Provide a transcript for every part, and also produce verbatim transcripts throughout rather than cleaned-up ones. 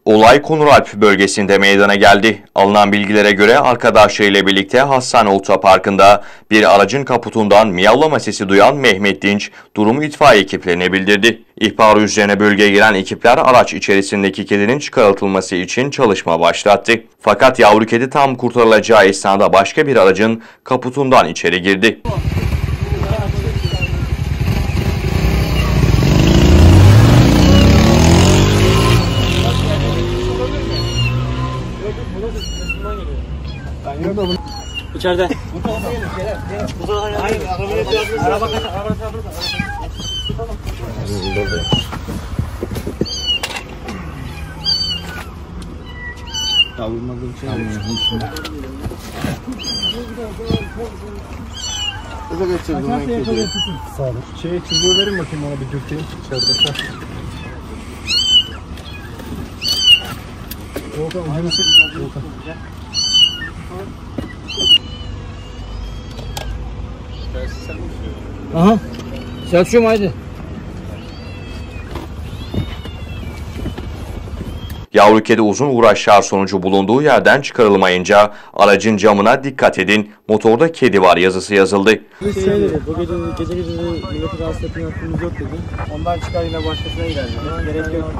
Olay Konuralp bölgesinde meydana geldi. Alınan bilgilere göre arkadaşlarıyla birlikte Hastane Otoparkı'nda bir aracın kaputundan miyavlama sesi duyan Mehmet Dinç durumu itfaiye ekiplerine bildirdi. İhbar üzerine bölgeye gelen ekipler araç içerisindeki kedinin çıkartılması için çalışma başlattı. Fakat yavru kedi tam kurtarılacağı esnada başka bir aracın kaputundan içeri girdi. İçeride. Araba kaç, araba burada. Kavurmalı bir şey. Öyle geçeceğiz bundan kediyi. Sağ olun. Şey, çubuğu verin bakayım ona bir dürteyim. İçeride. Volkan, ucunu sık. Volkan. Aha. Selçuk'um haydi. Yavru kedi uzun uğraşlar sonucu bulunduğu yerden çıkarılmayınca aracın camına "Dikkat edin, motorda kedi var" yazısı yazıldı. Şey dedi, bu gece gece gece milleti rahatsız etmeye hakkımız yok dedi. Ondan çıkar yine başkasına gider dedi. Gerek yok.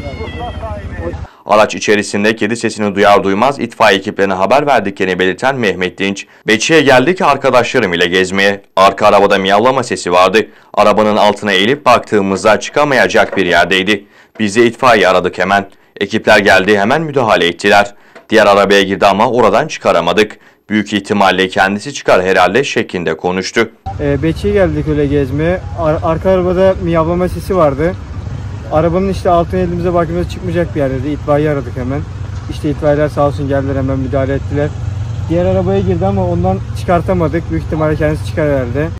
Araç içerisinde kedi sesini duyar duymaz itfaiye ekiplerine haber verdiklerini belirten Mehmet Dinç, "Beçi'ye geldik arkadaşlarım ile gezmeye. Arka arabada miyavlama sesi vardı. Arabanın altına eğilip baktığımızda çıkamayacak bir yerdeydi. Biz de itfaiye aradık hemen. Ekipler geldi, hemen müdahale ettiler. Diğer arabaya girdi ama oradan çıkaramadık. Büyük ihtimalle kendisi çıkar herhalde" şeklinde konuştu. E, Beçi'ye geldik öyle gezmeye. Ar arka arabada miyavlama sesi vardı. Arabanın işte altına elimize baktığımızda çıkmayacak bir yerdeydi. İtfaiye aradık hemen. İşte itfaiyeler sağ olsun geldiler, hemen müdahale ettiler. Diğer arabaya girdi ama ondan çıkartamadık. Büyük ihtimalle kendisi çıkar herhalde.